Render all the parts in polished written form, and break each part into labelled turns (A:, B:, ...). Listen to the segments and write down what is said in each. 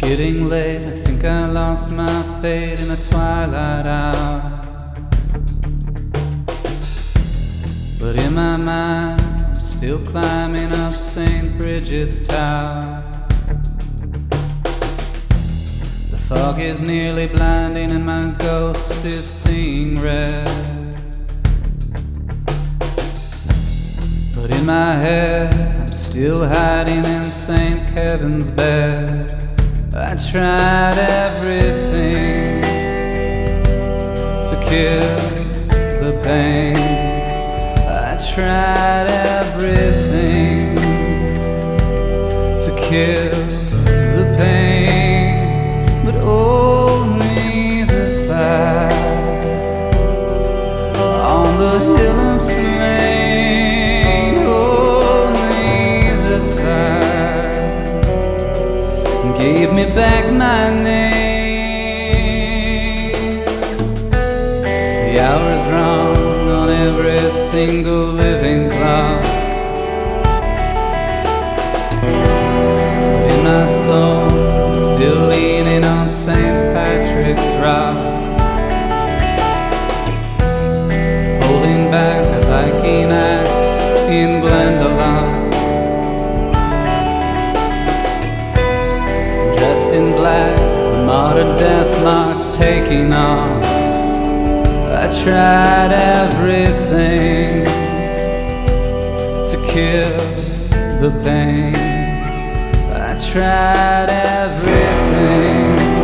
A: getting late, I think I lost my fate in the twilight hour. But in my mind, I'm still climbing up St. Bridget's tower. The fog is nearly blinding and my ghost is seeing red. But in my head, I'm still hiding in St. Kevin's bed. I tried everything to kill the pain. I tried everything to kill the pain, but only the fire on the Hill of Slane. Only the fire gave me back my name. The hour is wrong on every single living clock. But in my soul, I'm still leaning on St. Patrick's rock, holding back a Viking-ax in Glendalough. Dressed in black, the modern death march taking off. I tried everything to kill the pain. I tried everything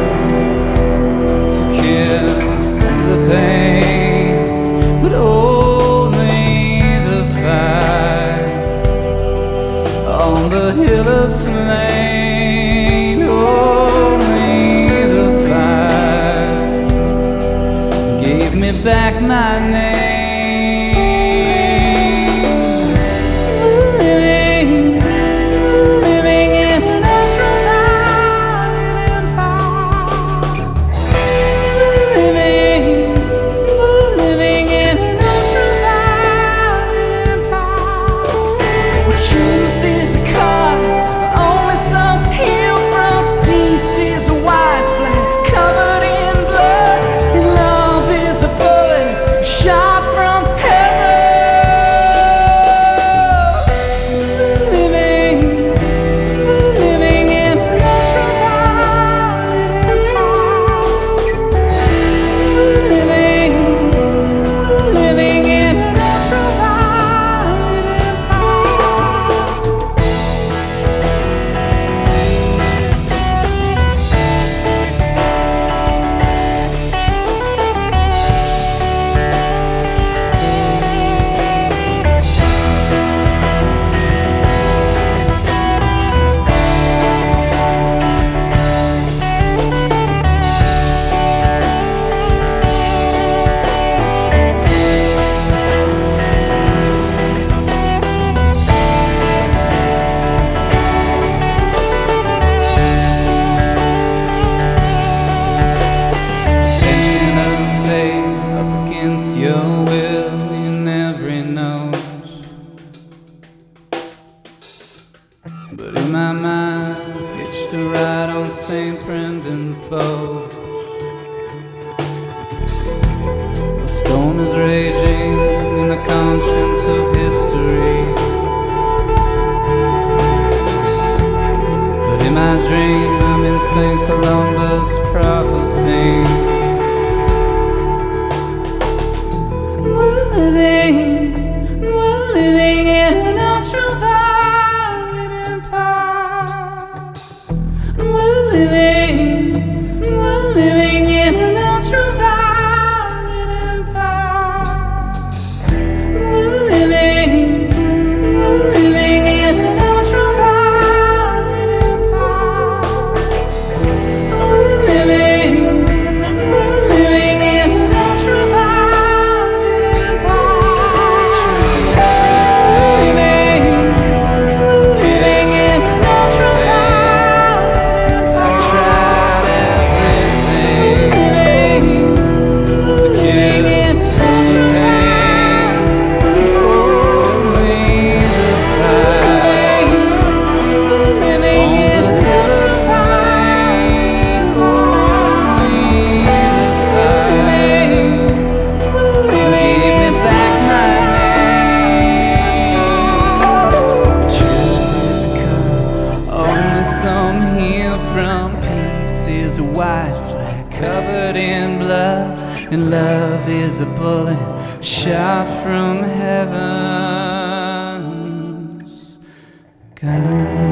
A: to kill the pain, but only the fire on the Hill of Slane. Only the fire gave me back my name. We're living in an ultraviolet empire. We're living in an ultraviolet empire. Where truth is a card, only some peel from pieces of white flag covered in blood, and love is a bullet shot from heaven. We're living in an ultraviolet empire. We're living in an ultraviolet tension of fate up against your will in every note. But in my mind, hitched a ride on St. Brendan's boat. A storm is raging in the conscience of history. But in my dream, I'm in St. Columba's prophecy. We're living in an ultraviolet empire. We're living in an ultraviolet empire. We're living in an ultraviolet empire. We're living in an ultraviolet empire. from peace is a white flag covered in blood, and love is a bullet shot from heaven's gun.